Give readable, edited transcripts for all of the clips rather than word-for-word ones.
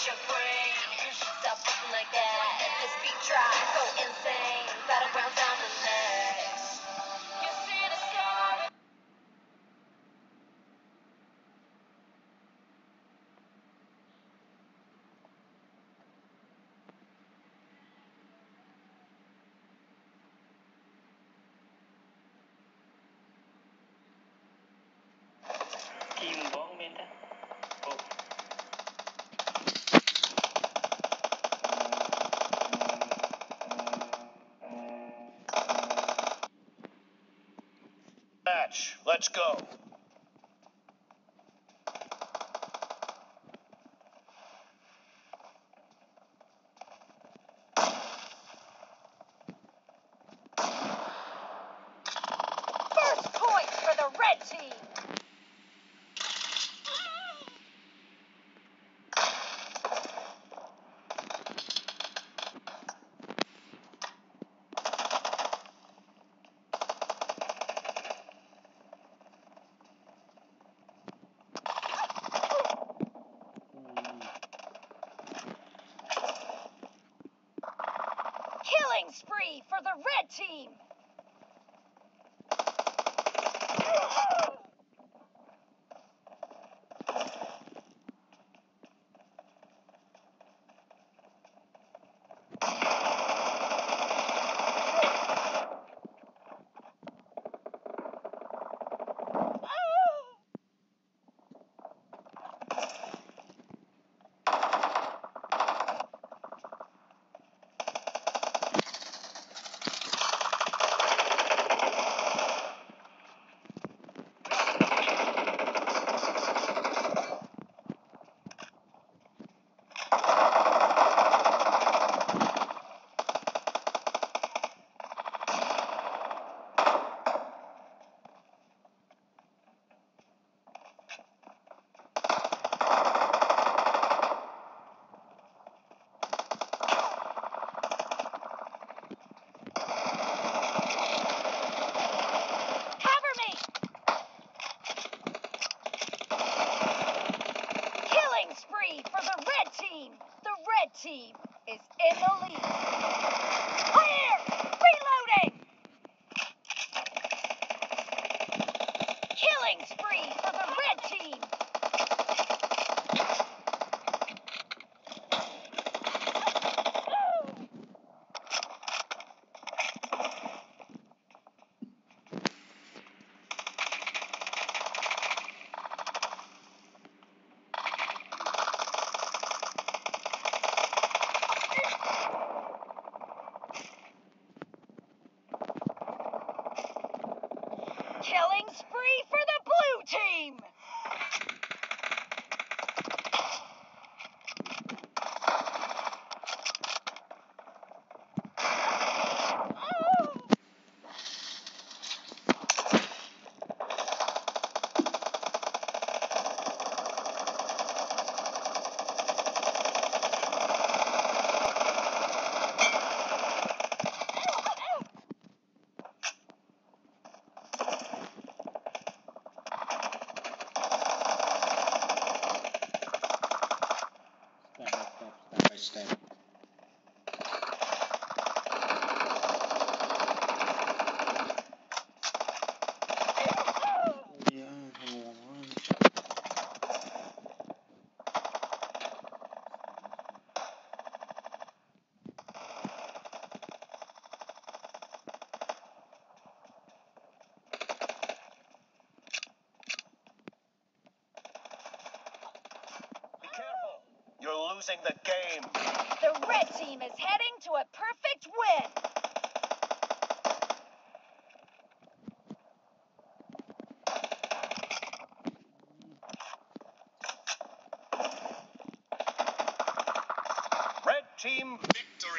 your brain. You should stop fucking like that. If this beat drop, go insane. Battlegrounds on the next. You see the scar. Kim bóng bên đó. Ồ. Match. Let's go. First point for the red team. Killing spree for the red team. For the red team. The red team is in the lead. Clear! Reloading! Killing spree for the red team. Killing spree for the blue team! Step. You're losing the game. The red team is heading to a perfect win. Red team victory.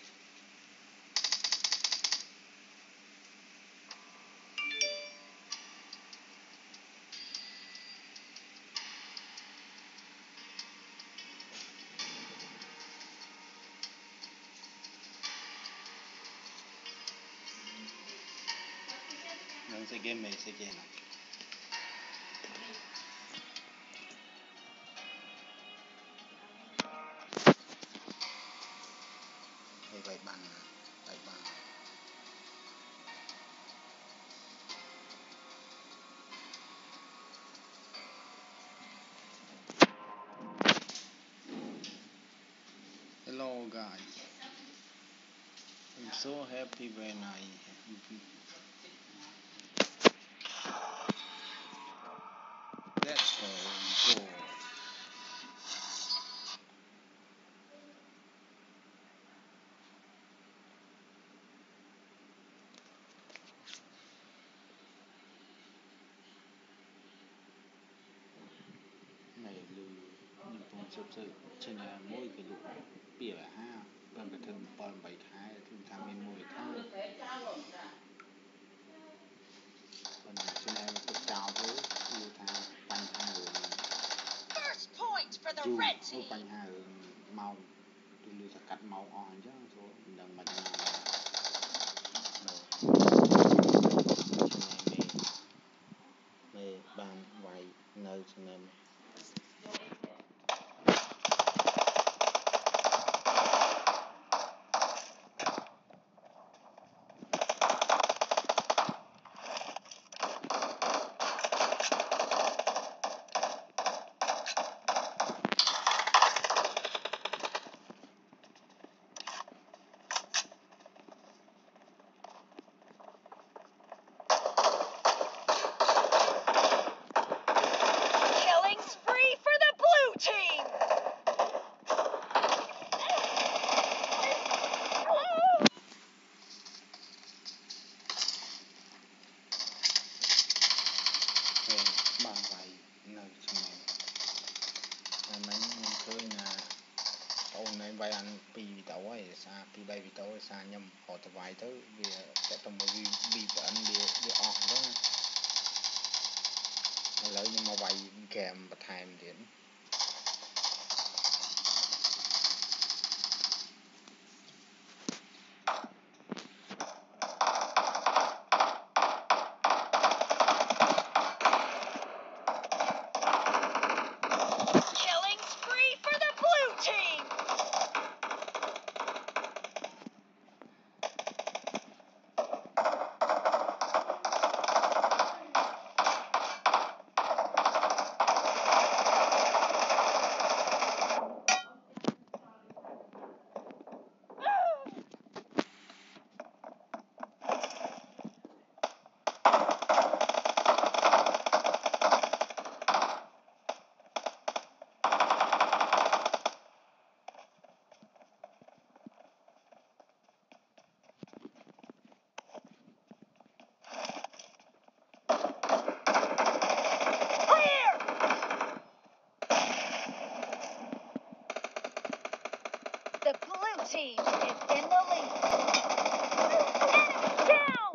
Once again, may sige na. vậy bằng vậy bằng Hello guys, I'm so happy when I let's go. Này lưu nhưng không sắp sự trên là mỗi cái lũ bìa ha còn cái thằng còn 7 thái thằng tham bên môi tháng còn trên này một cái chào với yêu thang bánh hai người First point for the dù red số team. bánh hai người màu tôi lưu sẽ cắt màu on chứ số đừng mà cho nào mê bàn vay nơi trên em Killing spree for the blue team. về bàn vay nơi trên em là mấy khơi là ôn này vay ăn pi tàu ấy xa pi bay vì tàu ấy xa nhầm họ tập vay tới vì cái trong một vì bản bị ọt đó lấy nhưng mà vay kèm và thèm đến Killing spree for the blue team. Clear. The blue team is in the lead. Enemy down.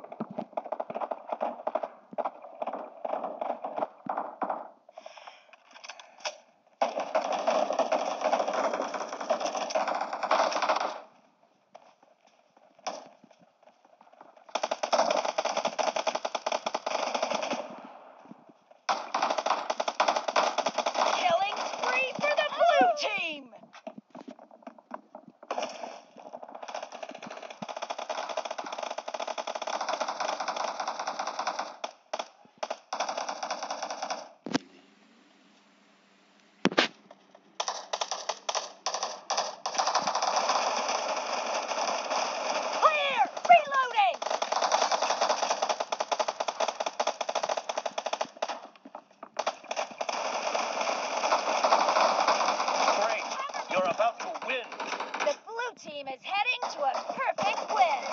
Killing spree for the blue team. Clear. Reloading. Great. You're about to win. The blue team is heading to a perfect win.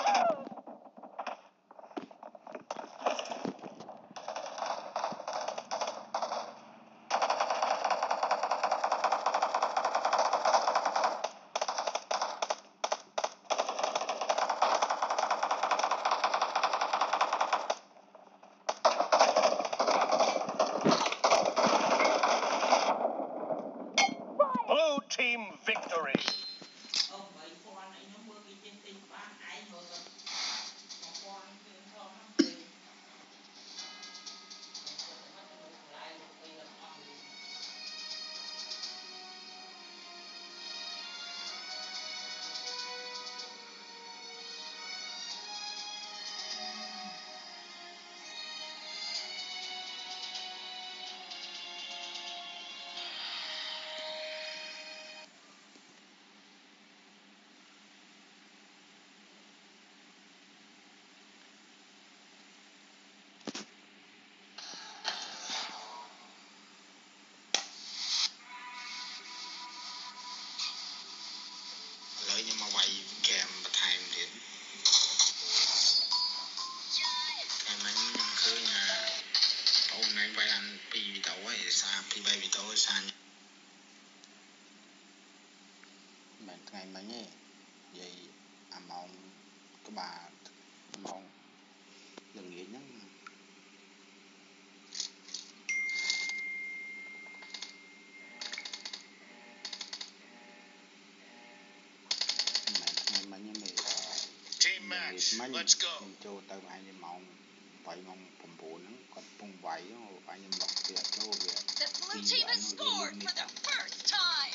Blue team victory. nhưng mà vậy kèm và thèm thì cái mấy nhưng cứ nhà ông này vậy ăn pi tàu ấy xa pi bay tàu ấy xa bạn ngày mấy nhỉ vậy mong các bà mong đừng nghĩ nhá ngày mấy nhỉ mày Team match. Let's go. mình cho tao ai đi mong vậy mong bùm bùn nó còn bùm vậy anh em đọc việc cho việc The blue team has scored for the first time.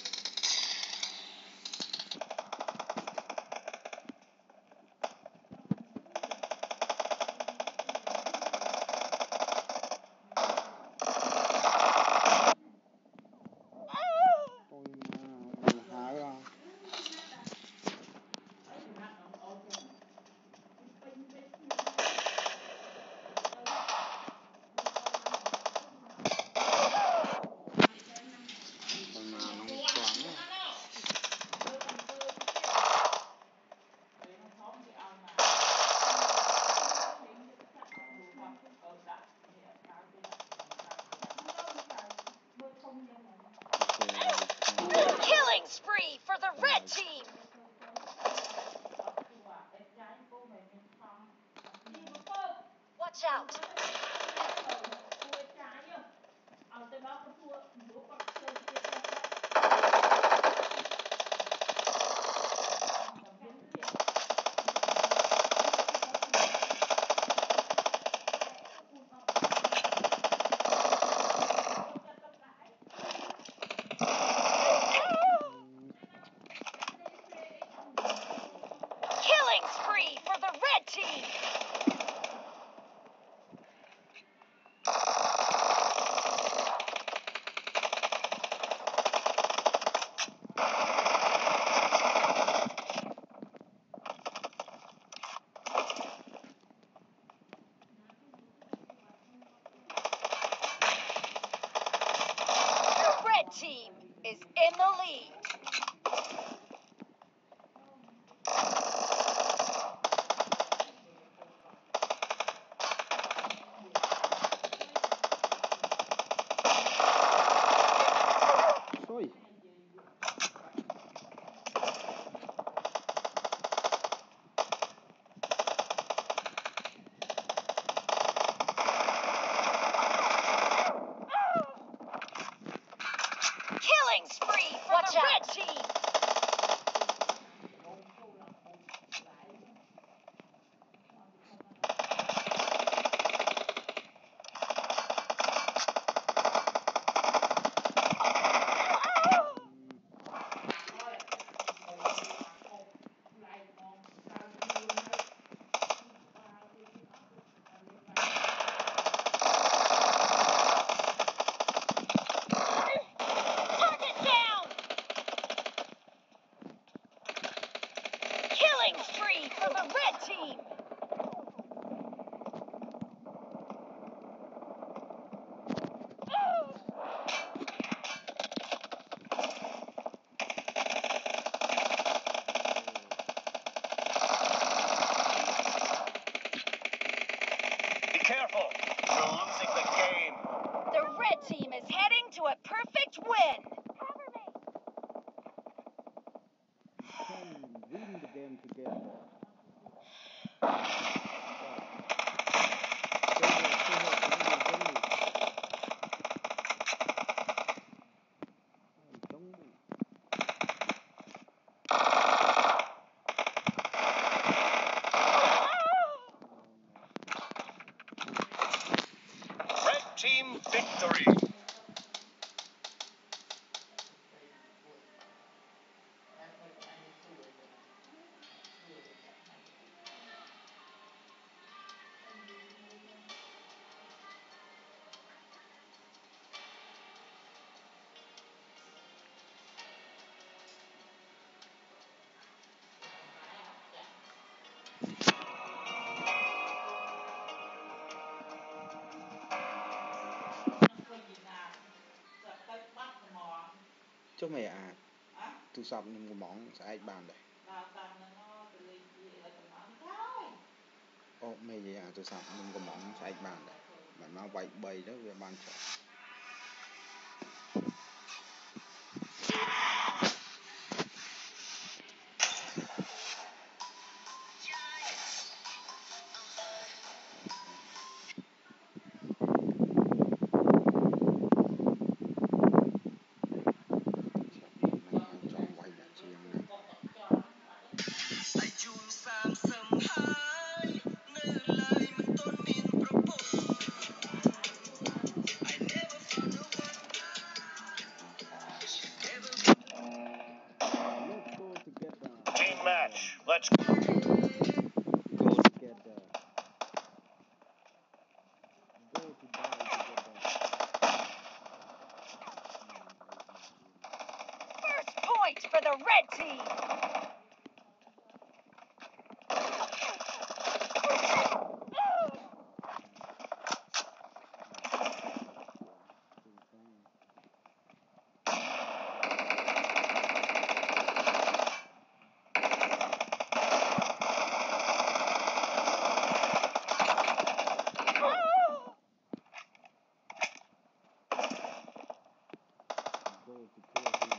Killing spree for the red team. Watch out. Killing spree for the red team. The red team is in the lead. Ôi. Killing spree for the red team. Target down. Killing spree for the red team. Be careful. You're losing the game. The red team is heading to a perfect win. Cover me. Win the game together. Red team victory. Chứ mày tu sập nhưng mà món sẽ ai bàn đây Ô mày vậy à, tôi sao mình có mỏng sai bàn đấy mà nó vậy bầy đó về bàn chỗ chọn quay là chiên này Team match. Let's go together go to die together First point for the red team. go to kill him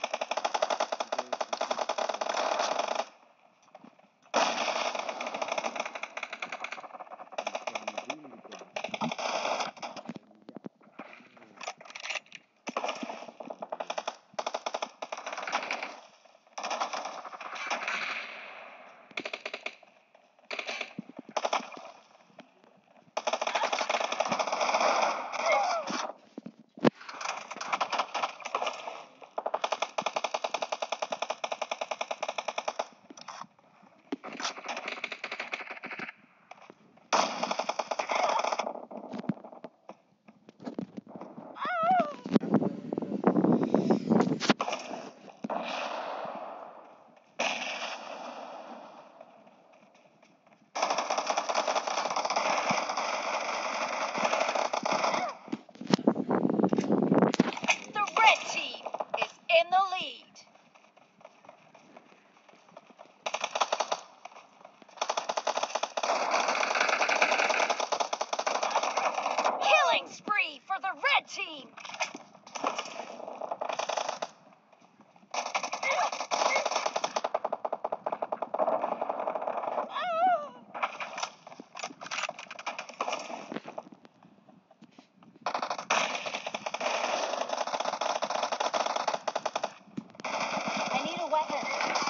The red team is in the lead. Killing spree for the red team. I need a weapon.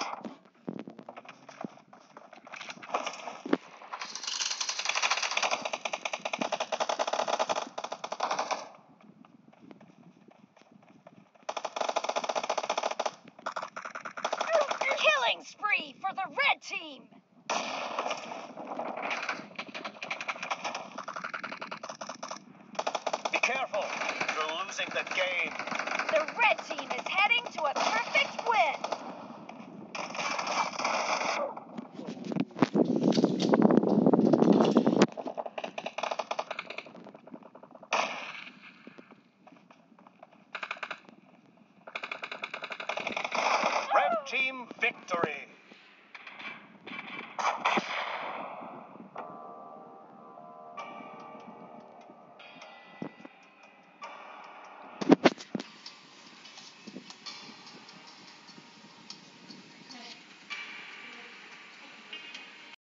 Killing spree for the red team. be careful. You're losing the game. The red team is heading to a perfect win. Red team victory.